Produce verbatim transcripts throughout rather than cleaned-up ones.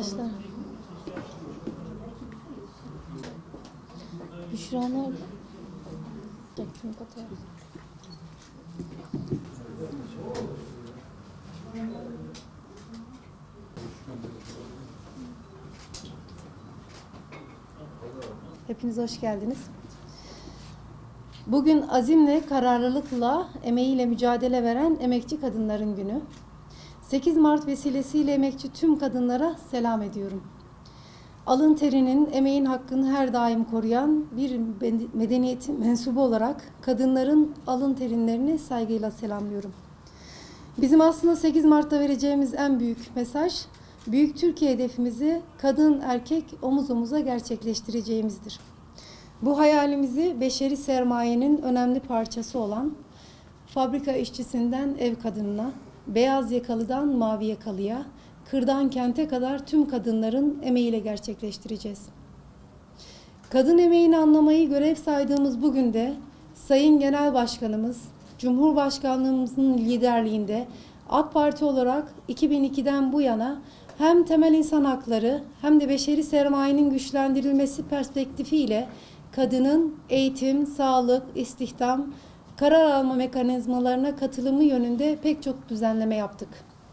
arkadaşlar. Büşra nerede? Yakın fotoğraf. Hepiniz hoş geldiniz. Bugün azimle, kararlılıkla, emeğiyle mücadele veren emekçi kadınların günü. sekiz Mart vesilesiyle emekçi tüm kadınlara selam ediyorum. Alın terinin, emeğin hakkını her daim koruyan bir medeniyetin mensubu olarak kadınların alın terinlerini saygıyla selamlıyorum. Bizim aslında sekiz Mart'ta vereceğimiz en büyük mesaj, Büyük Türkiye hedefimizi kadın erkek omuz omuza gerçekleştireceğimizdir. Bu hayalimizi beşeri sermayenin önemli parçası olan fabrika işçisinden ev kadınına, beyaz yakalıdan mavi yakalıya, kırdan kente kadar tüm kadınların emeğiyle gerçekleştireceğiz. Kadın emeğini anlamayı görev saydığımız bugün de Sayın Genel Başkanımız, Cumhurbaşkanlığımızın liderliğinde AK Parti olarak iki bin ikiden bu yana hem temel insan hakları hem de beşeri sermayenin güçlendirilmesi perspektifiyle kadının eğitim, sağlık, istihdam, karar alma mekanizmalarına katılımı yönünde pek çok düzenleme yaptık.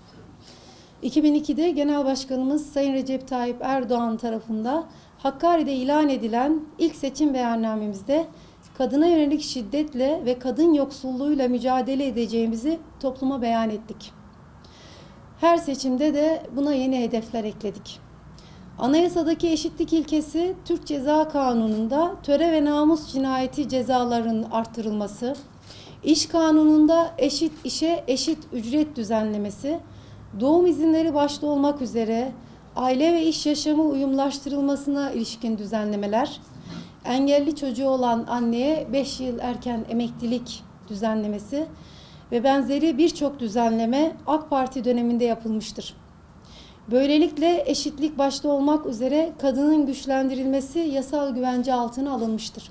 iki bin ikide Genel Başkanımız Sayın Recep Tayyip Erdoğan tarafından Hakkari'de ilan edilen ilk seçim beyannamemizde kadına yönelik şiddetle ve kadın yoksulluğuyla mücadele edeceğimizi topluma beyan ettik. Her seçimde de buna yeni hedefler ekledik. Anayasadaki eşitlik ilkesi Türk Ceza Kanunu'nda töre ve namus cinayeti cezalarının arttırılması, İş Kanunu'nda eşit işe eşit ücret düzenlemesi, doğum izinleri başta olmak üzere aile ve iş yaşamı uyumlaştırılmasına ilişkin düzenlemeler, engelli çocuğu olan anneye beş yıl erken emeklilik düzenlemesi ve benzeri birçok düzenleme AK Parti döneminde yapılmıştır. Böylelikle eşitlik başta olmak üzere kadının güçlendirilmesi yasal güvence altına alınmıştır.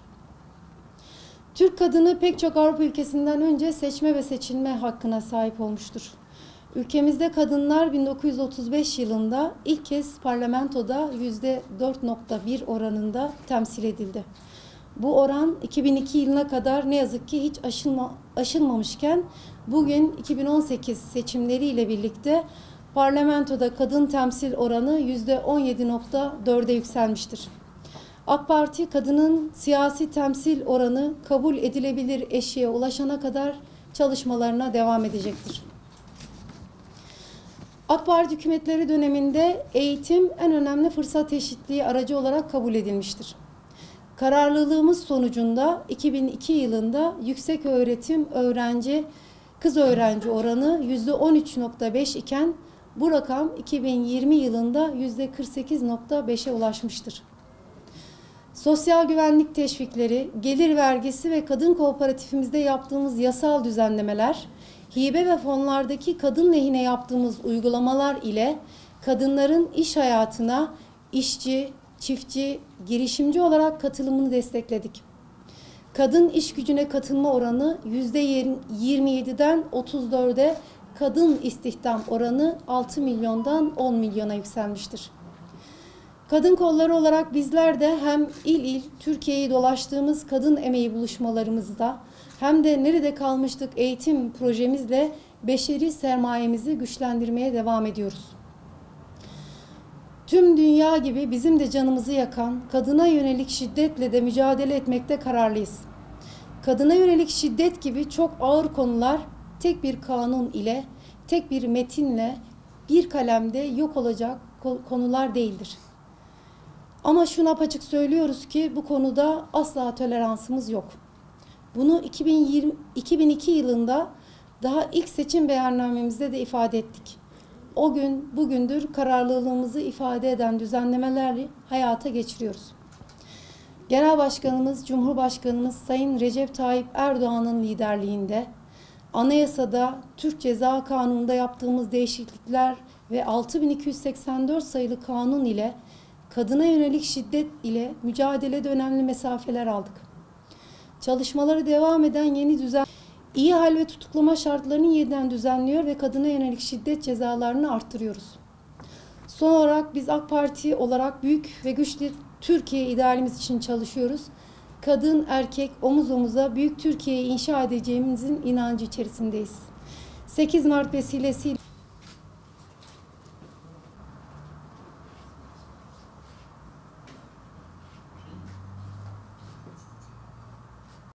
Türk kadını pek çok Avrupa ülkesinden önce seçme ve seçilme hakkına sahip olmuştur. Ülkemizde kadınlar bin dokuz yüz otuz beş yılında ilk kez parlamentoda yüzde dört nokta bir oranında temsil edildi. Bu oran iki bin iki yılına kadar ne yazık ki hiç aşılma, aşılmamışken bugün iki bin on sekiz seçimleriyle birlikte parlamentoda kadın temsil oranı yüzde on yedi nokta dörde yükselmiştir. AK Parti kadının siyasi temsil oranı kabul edilebilir eşiğe ulaşana kadar çalışmalarına devam edecektir. AK Parti hükümetleri döneminde eğitim en önemli fırsat eşitliği aracı olarak kabul edilmiştir. Kararlılığımız sonucunda iki bin iki yılında yüksek öğretim öğrenci kız öğrenci oranı yüzde on üç nokta beş iken bu rakam iki bin yirmi yılında yüzde kırk sekiz nokta beşe ulaşmıştır. Sosyal güvenlik teşvikleri, gelir vergisi ve kadın kooperatifimizde yaptığımız yasal düzenlemeler, hibe ve fonlardaki kadın lehine yaptığımız uygulamalar ile kadınların iş hayatına işçi, çiftçi, girişimci olarak katılımını destekledik. Kadın iş gücüne katılma oranı yüzde yirmi yediden otuz dörde, kadın istihdam oranı altı milyondan on milyona yükselmiştir. Kadın kolları olarak bizler de hem il il Türkiye'yi dolaştığımız kadın emeği buluşmalarımızda hem de nerede kalmıştık eğitim projemizle beşeri sermayemizi güçlendirmeye devam ediyoruz. Tüm dünya gibi bizim de canımızı yakan kadına yönelik şiddetle de mücadele etmekte kararlıyız. Kadına yönelik şiddet gibi çok ağır konular tek bir kanun ile, tek bir metinle, bir kalemde yok olacak konular değildir. Ama şunu apaçık söylüyoruz ki bu konuda asla toleransımız yok. Bunu iki bin yirmi, iki bin iki yılında daha ilk seçim beyannamemizde de ifade ettik. O gün bugündür kararlılığımızı ifade eden düzenlemeleri hayata geçiriyoruz. Genel Başkanımız, Cumhurbaşkanımız Sayın Recep Tayyip Erdoğan'ın liderliğinde Anayasada, Türk Ceza Kanunu'nda yaptığımız değişiklikler ve altı bin iki yüz seksen dört sayılı kanun ile kadına yönelik şiddet ile mücadelede önemli mesafeler aldık. Çalışmaları devam eden yeni düzen, iyi hal ve tutuklama şartlarını yeniden düzenliyor ve kadına yönelik şiddet cezalarını arttırıyoruz. Son olarak biz AK Parti olarak büyük ve güçlü Türkiye idealimiz için çalışıyoruz. Kadın, erkek, omuz omuza büyük Türkiye'yi inşa edeceğimizin inancı içerisindeyiz. sekiz Mart vesilesiyle